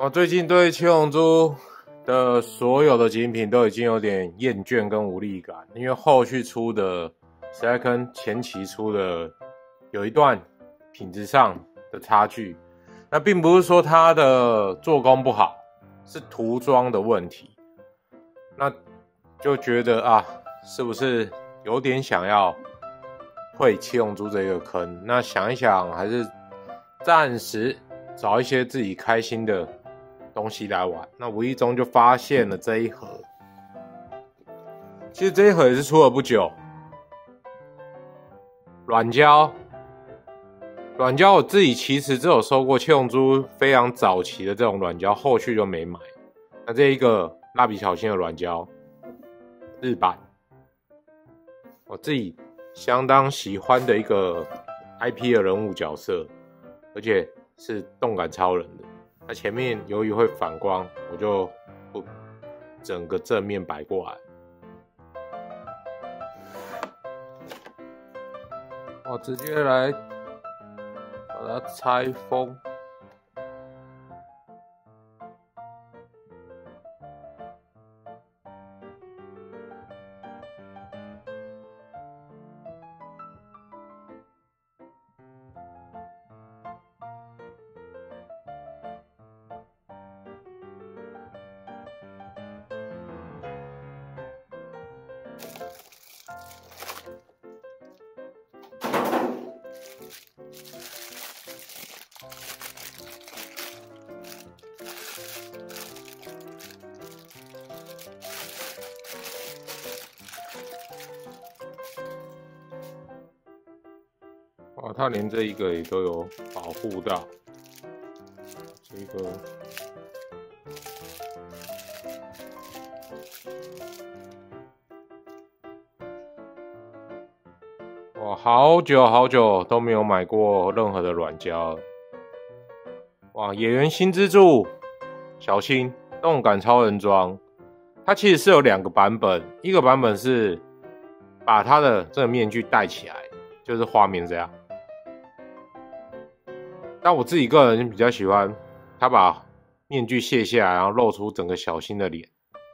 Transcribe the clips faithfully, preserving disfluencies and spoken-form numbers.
我最近对七龙珠的所有的精品都已经有点厌倦跟无力感，因为后续出的实在跟前期出的有一段品质上的差距。那并不是说它的做工不好，是涂装的问题。那就觉得啊，是不是有点想要退七龙珠这个坑？那想一想，还是暂时找一些自己开心的东西来玩。那无意中就发现了这一盒，其实这一盒也是出了不久。软胶，软胶我自己其实只有收过七龙珠非常早期的这种软胶，后续就没买。那这一个蜡笔小新的软胶，日版，我自己相当喜欢的一个 I P 的人物角色，而且是动感超人的。那前面由于会反光，我就不整个正面摆过来。我直接来把它拆封。哇，它连这一个也都有保护到，这个哇，好久好久都没有买过任何的软胶了。哇，野原新之助小新动感超人装，它其实是有两个版本，一个版本是把它的这个面具戴起来，就是画面这样。但我自己个人比较喜欢他把面具卸下来，然后露出整个小新的脸。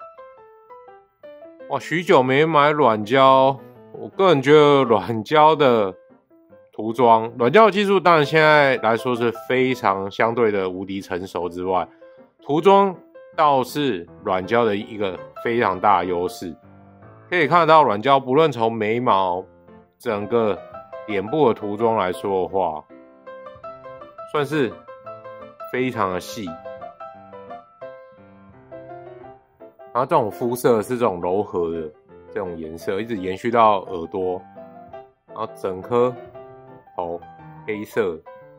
哇，许久没买软胶，我个人觉得软胶的涂装，软胶的技术当然现在来说是非常相对的无敌成熟之外，涂装倒是软胶的一个非常大的优势。可以看得到软胶不论从眉毛、整个脸部的涂装来说的话，算是非常的细，然后这种肤色是这种柔和的这种颜色，一直延续到耳朵，然后整颗头黑色，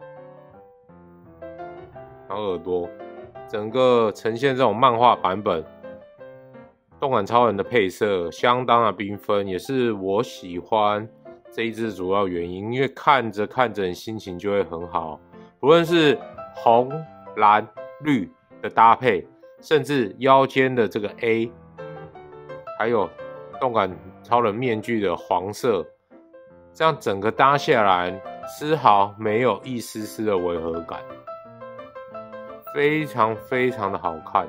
然后耳朵整个呈现这种漫画版本，动感超人的配色相当的缤纷，也是我喜欢这一支主要原因，因为看着看着心情就会很好。不论是红、蓝、绿的搭配，甚至腰间的这个 A， 还有动感超人面具的黄色，这样整个搭下来，丝毫没有一丝丝的违和感，非常非常的好看。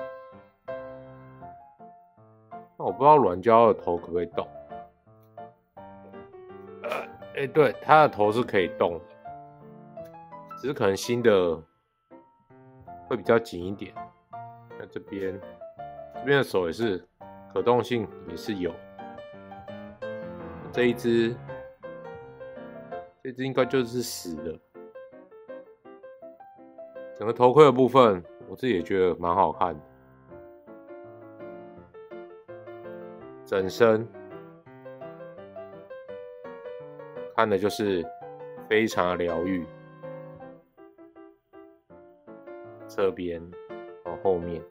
那我不知道软胶的头可不可以动？哎、欸，对，它的头是可以动的。只是可能新的会比较紧一点，那这边这边的手也是可动性也是有，这一只这只应该就是死的。整个头盔的部分，我自己也觉得蛮好看的，整身看的就是非常的疗愈。侧边，然后后面，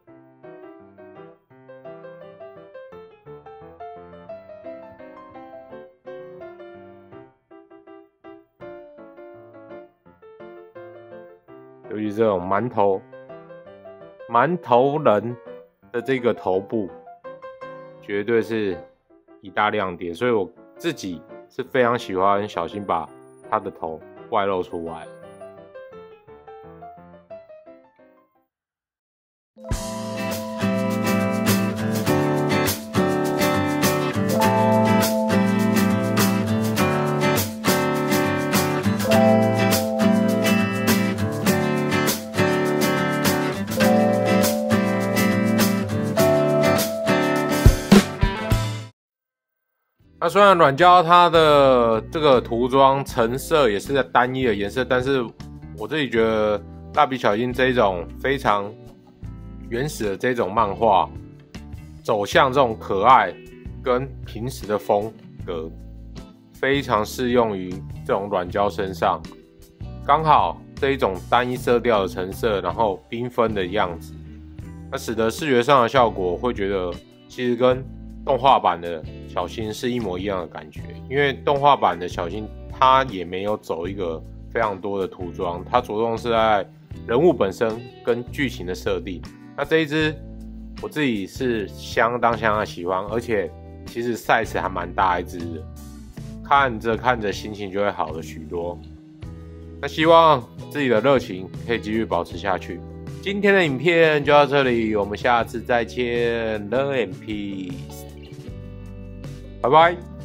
尤其这种馒头馒头人的这个头部，绝对是一大亮点。所以我自己是非常喜欢小新把他的头外露出来。 那虽然软胶它的这个涂装成色也是在单一的颜色，但是我自己觉得蜡笔小新这种非常原始的这种漫画，走向这种可爱跟平时的风格，非常适用于这种软胶身上。刚好这一种单一色调的成色，然后缤纷的样子，那使得视觉上的效果会觉得其实跟动画版的小新是一模一样的感觉。因为动画版的小新它也没有走一个非常多的涂装，它着重是在人物本身跟剧情的设定。那这一支我自己是相当相当喜欢，而且其实 size 还蛮大一支的，看着看着心情就会好了许多。那希望自己的热情可以继续保持下去。今天的影片就到这里，我们下次再见 ，Love and Peace，拜拜。